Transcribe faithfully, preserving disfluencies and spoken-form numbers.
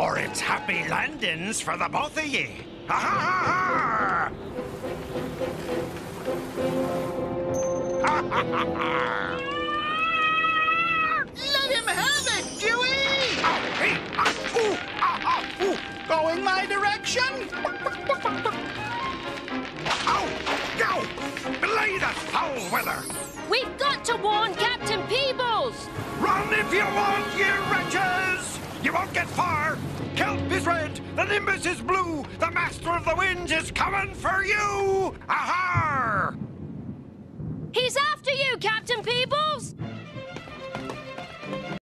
or it's happy landings for the both of ye. Ha ha ha ha! Ha ha ha ha! Let him have it, Dewey! Ow, hey, ah, ooh, ah, ah, ooh. Going my direction? Ow! Ow! Belay the foul weather! We've got to warn Captain Peebles! Run if you want, ye wretches! You won't get far! Kelp is red, the nimbus is blue, the master of the winds is coming for you! Aha! He's after you, Captain Peebles!